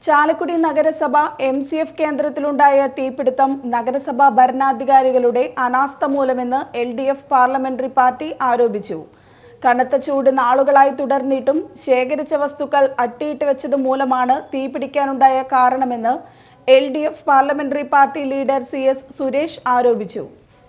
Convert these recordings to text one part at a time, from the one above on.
ചാലക്കുടി നഗരസഭ MCF കേന്ദ്രത്തിലുണ്ടായ തീപിടുത്തം നഗരസഭാ ഭരണാധികാരികളുടെ അനാസ്ഥ മൂലമെന്ന് LDF പാർലമെന്ററി പാർട്ടി ആരോപിച്ചു. കനത്ത ചൂട് നാളുകളായി തുടർന്നിട്ടും ശേഖരിച്ച വസ്തുക്കൾ അട്ടിയിട്ട് വെച്ചത് മൂലമാണ് തീപിടിക്കാനുണ്ടായ കാരണമെന്ന് LDF parliamentary party leader CS Suresh ആരോപിച്ചു.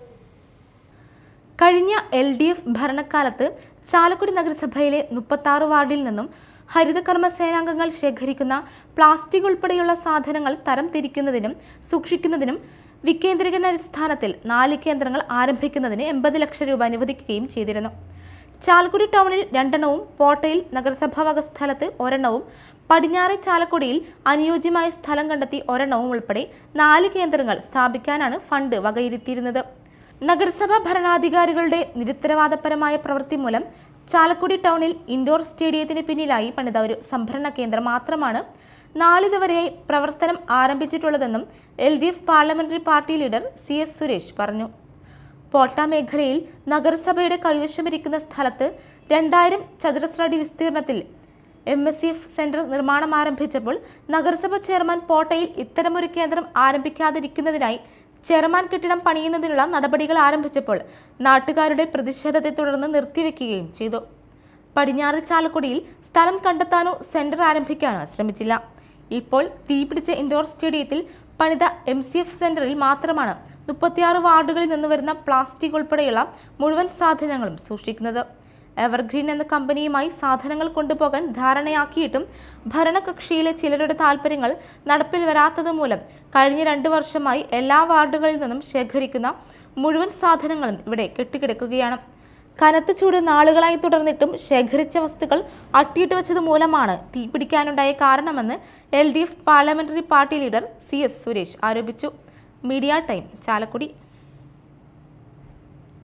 കഴിഞ്ഞ LDF ഭരണകാലത്ത് ചാലക്കുടി നഗരസഭയിലെ 36 വാർഡിൽ നിന്നും ഹരിതകർമ്മ സേനാംഗങ്ങൾ ശേഖരിക്കുന്ന പ്ലാസ്റ്റിക് ഉൾപ്പെടെയുള്ള സാധനങ്ങൾ തരം തിരിക്കുന്നതിനും സൂക്ഷിക്കുന്നതിനും വികേന്ദ്രീകരണാടിസ്ഥാനത്തിൽ 4 കേന്ദ്രങ്ങൾ ആരംഭിക്കുന്നതിന് 80 ലക്ഷം രൂപ അനുവദിക്കുകയും ചെയ്തിരുന്നു. ചാലക്കുടി ടൗണിൽ 2 എണ്ണവും, പോട്ടയിൽ നഗരസഭാ വക സ്ഥലത്ത് 1 എണ്ണവും, പടിഞ്ഞാറെ ചാലക്കുടിയിൽ അനുയോജ്യമായ സ്ഥലം കണ്ടെത്തി 1 എണ്ണവും ഉൾപ്പെടെ 4 കേന്ദ്രങ്ങൾ സ്ഥാപിക്കാനാണ് ഫണ്ട് വകയിരുത്തിയിരുന്നത്. നഗരസഭാ ഭരണാധികാരികളുടെ നിരുത്തരവാദപരമായ പ്രവൃത്തി മൂലം ചാലക്കുടി ടൗണിൽ ഇൻഡോർ സ്റ്റേഡിയത്തിന് പിന്നിലായി പണിത ഒരു സംഭരണ കേന്ദ്രം മാത്രമാണ് നാളിതുവരെയായി പ്രവർത്തനം ആരംഭിച്ചിട്ടുള്ളതെന്നും LDF parliamentary party leader CS Suresh പറഞ്ഞു. പോട്ട മേഖലയിൽ നഗരസഭയുടെ കൈവശമിരിക്കുന്ന സ്ഥലത്ത് 2000 ചതുരശ്ര അടി വിസ്തീർണത്തിൽ MCF സെന്റർ നിർമ്മാണം ആരംഭിച്ചപ്പോൾ നഗരസഭ ചെയർമാൻ പോട്ടയിൽ ഇത്തരമൊരു കേന്ദ്രം ആരംഭിക്കാതിരിക്കുന്നതിനായി ചെയർമാൻ കെട്ടിടം പണിയുന്നതിനുള്ള നടപടികൾ ആരംഭിച്ചപ്പോൾ നാട്ടുകാരുടെ പ്രതിഷേധത്തെ തുടർന്ന് നിർത്തിവെക്കുകയും ചെയ്തു. പടിഞ്ഞാറ് ചാലക്കുടിയിൽ സ്ഥലം കണ്ടെത്താനോ സെന്റർ ആരംഭിക്കാനോ ശ്രമിച്ചില്ല. ഇപ്പോൾ തീപിടിച്ച ഇൻഡോർ സ്റ്റേഡിയത്തിൽ പണിത MCF സെന്ററിൽ മാത്രമാണ് 36 വാർഡുകളിൽ നിന്ന് വരുന്ന പ്ലാസ്റ്റിക് ഉൾപ്പെടെയുള്ള മുഴുവൻ സാധനങ്ങളും സൂക്ഷിക്കുന്നത്. എവർഗ്രീൻ എന്ന കമ്പനിയുമായി സാധനങ്ങൾ കൊണ്ടുപോകാൻ ധാരണയാക്കിയിട്ടും ഭരണകക്ഷിയിലെ ചിലരുടെ താൽപ്പര്യങ്ങൾ നടപ്പിൽ വരാത്തതുമൂലം കഴിഞ്ഞ 2 വർഷമായി എല്ലാ വാർഡുകളിൽ നിന്നും ശേഖരിക്കുന്ന മുഴുവൻ സാധനങ്ങളും ഇവിടെ കെട്ടിക്കിടക്കുകയാണ്. കനത്ത ചൂട് നാളുകളായി തുടർന്നിട്ടും ശേഖരിച്ച വസ്തുക്കൾ അട്ടിയിട്ട് വെച്ചത് മൂലമാണ് തീപിടിക്കാനുണ്ടായ കാരണമെന്ന് LDF parliamentary party leader CS Suresh ആരോപിച്ചു. Media time, Chalakudy.